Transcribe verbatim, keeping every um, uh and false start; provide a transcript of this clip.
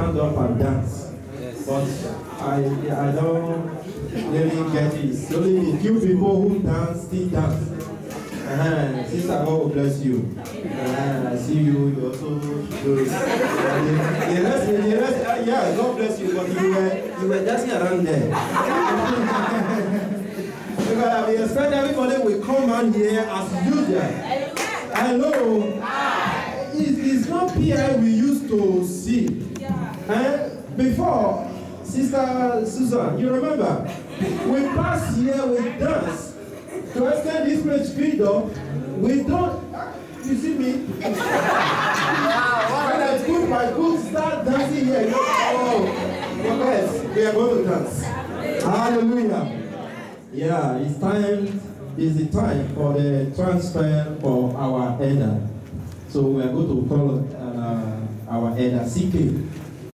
stand up and dance. Yes. But I I don't really get it. It's only the few people who dance still dance. Uh-huh. Sister, God will bless you. Uh, I see you, you also do it. Uh, the, the rest, the rest, uh, yeah, God bless you, but you were, you were dancing around there. Because I expect everybody will come out here as usual. Hello. It's, it's not P I we used to see. Uh, before, Sister Susan, you remember? We pass here, we dance. To extend this much freedom, we don't. You see me? When I put my good start dancing here, you know, oh, yes, we are going to dance. Hallelujah. Yeah, it's time, it's the time for the transfer for our elder. So we are going to call uh, our elder C K.